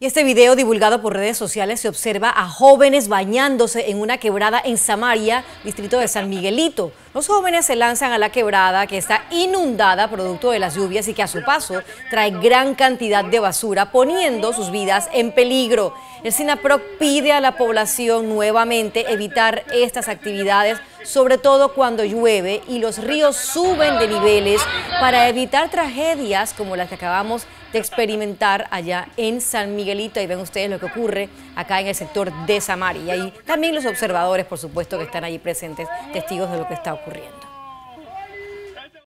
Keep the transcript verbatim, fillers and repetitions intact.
Y este video divulgado por redes sociales se observa a jóvenes bañándose en una quebrada en Samaria, distrito de San Miguelito. Los jóvenes se lanzan a la quebrada que está inundada producto de las lluvias y que a su paso trae gran cantidad de basura, poniendo sus vidas en peligro. El SINAPROC pide a la población nuevamente evitar estas actividades, sobre todo cuando llueve y los ríos suben de niveles, para evitar tragedias como las que acabamos de experimentar allá en San Miguelito. Ahí ven ustedes lo que ocurre acá en el sector de Samaria. Y también los observadores, por supuesto, que están allí presentes, testigos de lo que está ocurriendo.